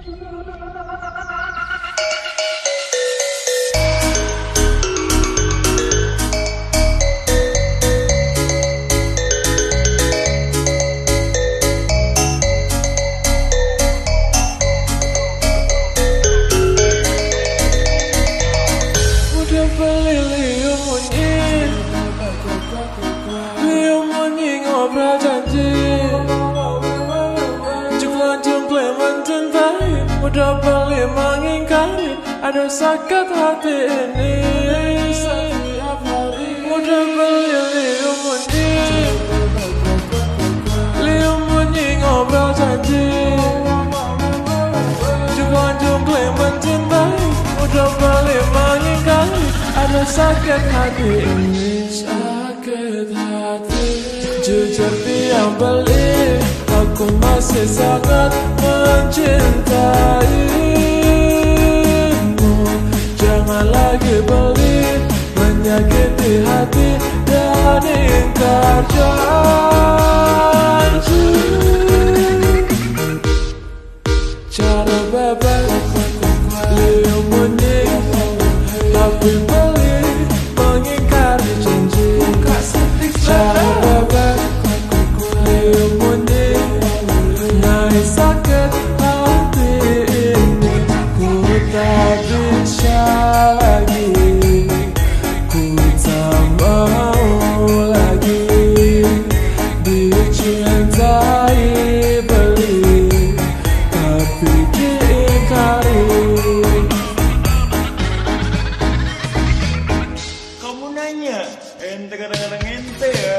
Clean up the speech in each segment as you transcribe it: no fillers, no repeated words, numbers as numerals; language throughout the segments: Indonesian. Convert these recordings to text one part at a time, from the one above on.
Udah beli mengingkari, ada sakit hati ini. Udah beli liu munyi ngobrol janji, jungkle mencintai. Udah beli mengingkari, ada sakit hati ini. Sakit hati, jujur dia beli, aku masih sangat mencintaimu. Jangan lagi beli, menyakiti hati dan ingkar janji. Cara bebas, liu munyi, tapi beli mengingkari janji. Cara bebas, liu munyi, naik sakit hati ini. Ku tak bisa lagi, ku tak mau lagi dicintai beli, tapi diingkari. Kamu nanya, ente kadang-kadang ente ya.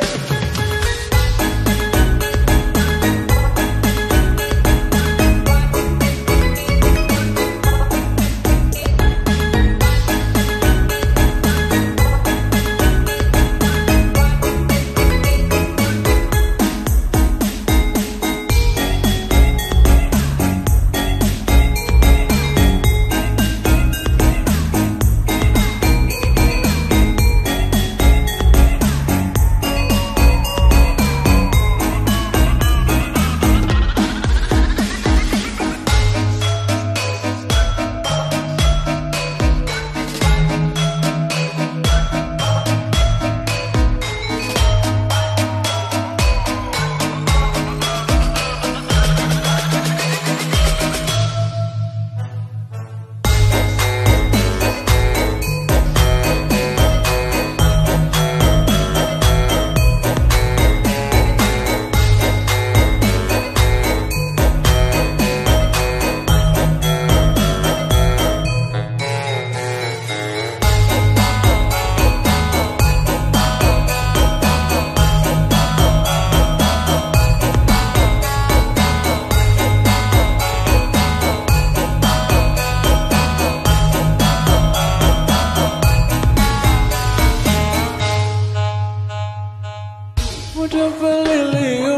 Udah beli liu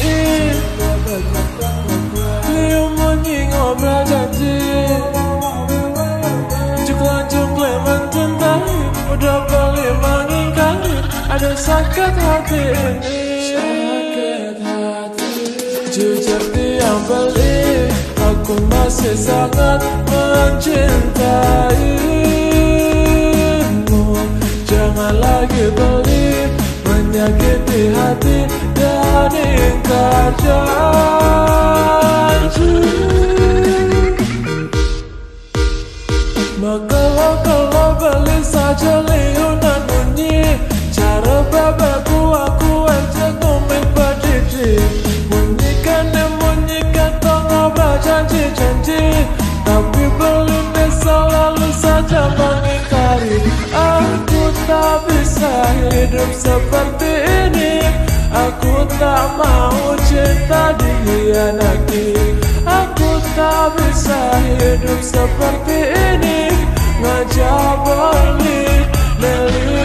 munyi ngobrol janji, jungkle mencintai. Udah beli mengingkari, ada sakit hati ini. Jujur dia beli, aku masih sangat mencintaimu. Jangan lagi beli, menyakiti hati dan ingkar janji. Maka kalau beli saja liu dan munyi, cara babaku aku ajak ngomong berdiri. Munyikan toh ngobrol janji-janji, tapi beli selalu saja mengingkari. Aku tak bisa hidup seperti ini, aku tak mau cinta dikhianati. Aku tak bisa hidup seperti ini, ngajak beli